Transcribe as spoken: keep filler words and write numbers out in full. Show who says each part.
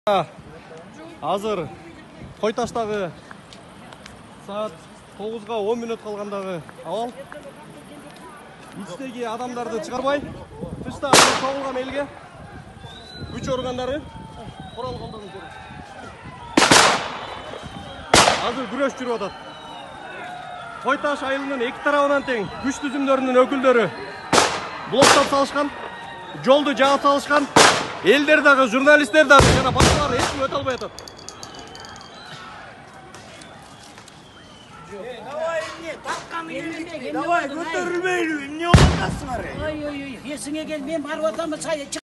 Speaker 1: Азыр Койташтагы саат тогузга он мүнөт калгандагы абал. Ичтеги адамдарды чыгарбай, тышта чогулган элге күч органдары курал колдонуп жүр. Азыр күрөш жүрүп атат. Койташ айылынын эки тарабынан тең күч түзүмдөрүнүн өкүлдөрү блоктоп салышкан, жолду жаап салышкан. Элдер дагы, журналисттер дагы жана башкалар эч ким өтө албай атат.
Speaker 2: Давай, эмне, тапкан эле. Давай, көтөрүлбөйлү. Эмне болуп атасыңар? Ой, ой, ой, эсиңе кел, мен барып атам, сай